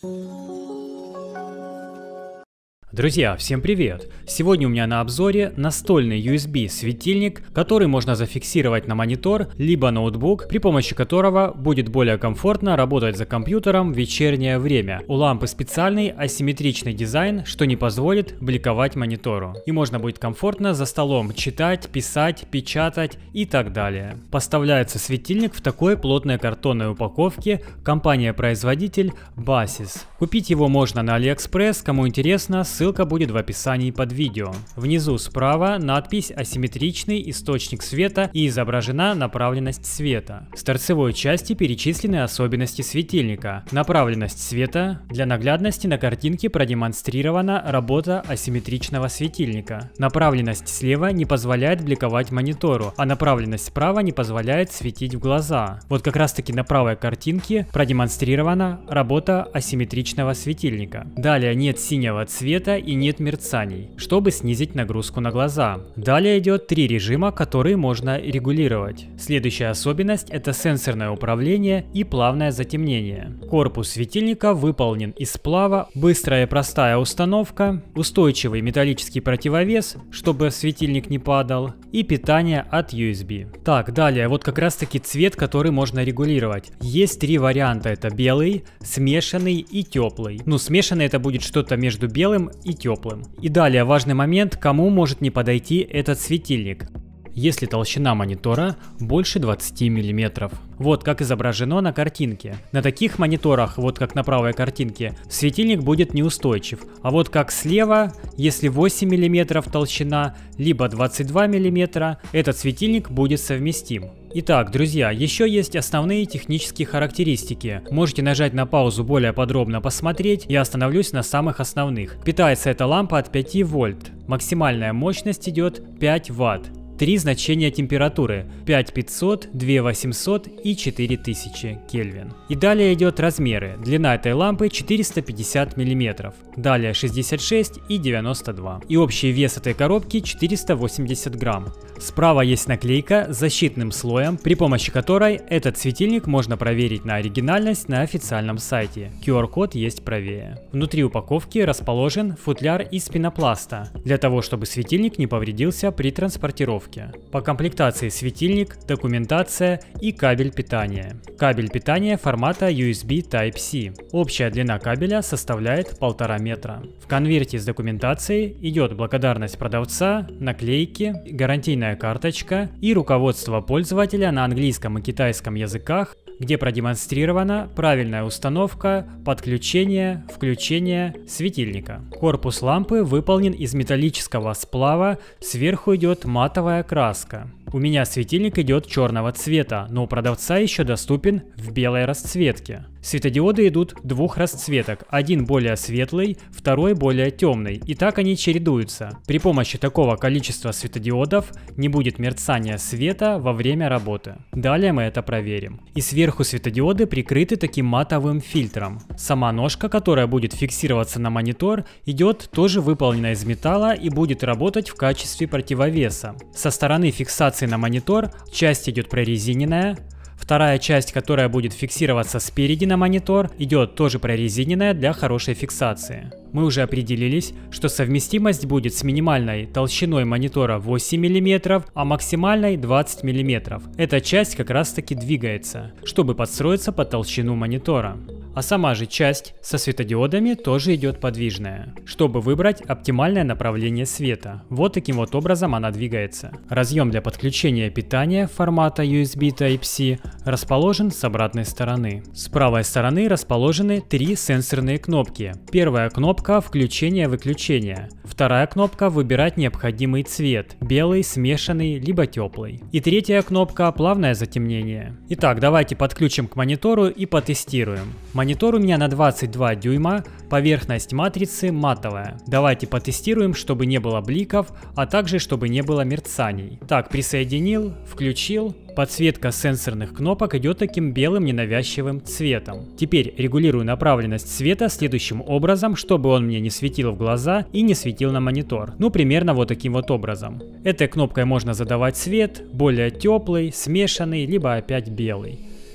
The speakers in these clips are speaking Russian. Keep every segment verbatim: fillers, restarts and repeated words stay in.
Друзья, всем привет! Сегодня у меня на обзоре настольный ю эс би светильник, который можно зафиксировать на монитор либо ноутбук, при помощи которого будет более комфортно работать за компьютером в вечернее время. У лампы специальный асимметричный дизайн, что не позволит бликовать монитору. И можно будет комфортно за столом читать, писать, печатать и так далее. Поставляется светильник в такой плотной картонной упаковке, компания-производитель Basis. Купить его можно на AliExpress, кому интересно, ссылка будет в описании под видео. Внизу справа надпись «Асимметричный источник света» и изображена направленность света. С торцевой части перечислены особенности светильника. Направленность света. Для наглядности на картинке продемонстрирована работа асимметричного светильника. Направленность слева не позволяет бликовать монитору, а направленность справа не позволяет светить в глаза. Вот как раз таки на правой картинке продемонстрирована работа асимметричного светильника. Далее нет синего цвета и нет мерцаний, чтобы снизить нагрузку на глаза. Далее идет три режима, которые можно регулировать. Следующая особенность — это сенсорное управление и плавное затемнение. Корпус светильника выполнен из сплава, быстрая и простая установка, устойчивый металлический противовес, чтобы светильник не падал, и питание от ю эс би. Так, далее вот как раз таки цвет, который можно регулировать. Есть три варианта: это белый, смешанный и теплый. Ну, смешанный — это будет что-то между белым и теплым. И далее важный момент, кому может не подойти этот светильник. Если толщина монитора больше двадцати миллиметров. Вот как изображено на картинке. На таких мониторах, вот как на правой картинке, светильник будет неустойчив. А вот как слева, если восемь миллиметров толщина, либо двадцать два миллиметра, этот светильник будет совместим. Итак, друзья, еще есть основные технические характеристики. Можете нажать на паузу более подробно посмотреть, я остановлюсь на самых основных. Питается эта лампа от пяти вольт. Максимальная мощность идет пять ватт. Три значения температуры: пять тысяч пятьсот, две тысячи восемьсот и четыре тысячи Кельвин. И далее идет размеры. Длина этой лампы четыреста пятьдесят миллиметров, далее шестьдесят шесть и девяносто два. И общий вес этой коробки четыреста восемьдесят грамм. Справа есть наклейка с защитным слоем, при помощи которой этот светильник можно проверить на оригинальность на официальном сайте. ку ар код есть правее. Внутри упаковки расположен футляр из пенопласта, для того чтобы светильник не повредился при транспортировке. По комплектации светильник, документация и кабель питания. Кабель питания формата ю эс би тайп си. Общая длина кабеля составляет полтора метра. В конверте с документацией идет благодарность продавца, наклейки, гарантийная карточка и руководство пользователя на английском и китайском языках, где продемонстрирована правильная установка, подключение, включение светильника. Корпус лампы выполнен из металлического сплава, сверху идет матовая краска. У меня светильник идет черного цвета, но у продавца еще доступен в белой расцветке. Светодиоды идут двух расцветок, один более светлый, второй более темный, и так они чередуются. При помощи такого количества светодиодов не будет мерцания света во время работы. Далее мы это проверим. И сверху светодиоды прикрыты таким матовым фильтром. Сама ножка, которая будет фиксироваться на монитор, идет тоже выполнена из металла и будет работать в качестве противовеса. Со стороны фиксации на монитор часть идет прорезиненная. Вторая часть, которая будет фиксироваться спереди на монитор, идет тоже прорезиненная для хорошей фиксации. Мы уже определились, что совместимость будет с минимальной толщиной монитора восемь миллиметров, а максимальной двадцать миллиметров. Эта часть как раз таки двигается, чтобы подстроиться под толщину монитора. А сама же часть со светодиодами тоже идет подвижная, чтобы выбрать оптимальное направление света. Вот таким вот образом она двигается. Разъем для подключения питания формата ю эс би тайп си расположен с обратной стороны. С правой стороны расположены три сенсорные кнопки. Первая кнопка — включение-выключение. Вторая кнопка — выбирать необходимый цвет: белый, смешанный, либо теплый. И третья кнопка — плавное затемнение. Итак, давайте подключим к монитору и потестируем. Монитор у меня на двадцать два дюйма, поверхность матрицы матовая. Давайте потестируем, чтобы не было бликов, а также чтобы не было мерцаний. Так, присоединил, включил. Подсветка сенсорных кнопок идет таким белым ненавязчивым цветом. Теперь регулирую направленность света следующим образом, чтобы он мне не светил в глаза и не светил на монитор. Ну, примерно вот таким вот образом. Этой кнопкой можно задавать цвет: более теплый, смешанный, либо опять белый.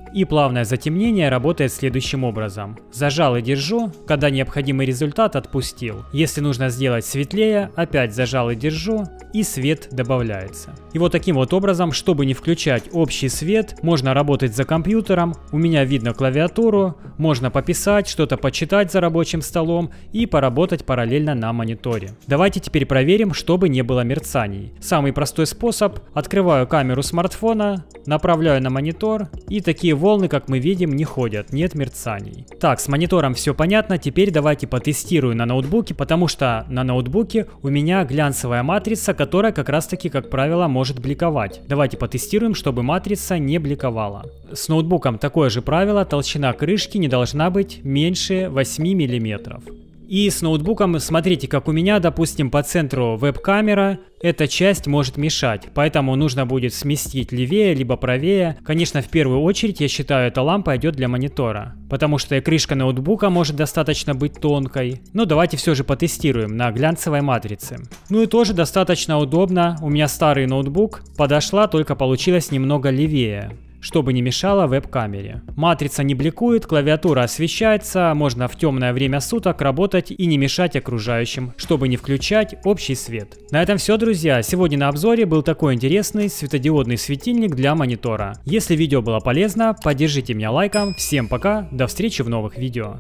И плавное затемнение работает следующим образом. Зажал и держу, когда необходимый результат отпустил. Если нужно сделать светлее, опять зажал и держу, и свет добавляется. И вот таким вот образом, чтобы не включать общий свет, можно работать за компьютером. У меня видно клавиатуру, можно пописать, что-то почитать за рабочим столом и поработать параллельно на мониторе. Давайте теперь проверим, чтобы не было мерцаний. Самый простой способ. Открываю камеру смартфона, направляю на монитор, и такие волны, как мы видим, не ходят, нет мерцаний. Так, с монитором все понятно, теперь давайте потестирую на ноутбуке, потому что на ноутбуке у меня глянцевая матрица, которая как раз таки, как правило, может бликовать. Давайте потестируем, чтобы матрица не бликовала. С ноутбуком такое же правило, толщина крышки не должна быть меньше восьми миллиметров. И с ноутбуком, смотрите, как у меня, допустим, по центру веб-камера, эта часть может мешать, поэтому нужно будет сместить левее, либо правее. Конечно, в первую очередь, я считаю, эта лампа идет для монитора, потому что и крышка ноутбука может достаточно быть тонкой. Но давайте все же потестируем на глянцевой матрице. Ну и тоже достаточно удобно, у меня старый ноутбук, подошла, только получилось немного левее, чтобы не мешало веб-камере. Матрица не бликует, клавиатура освещается, можно в темное время суток работать и не мешать окружающим, чтобы не включать общий свет. На этом все, друзья. Сегодня на обзоре был такой интересный светодиодный светильник для монитора. Если видео было полезно, поддержите меня лайком. Всем пока, до встречи в новых видео.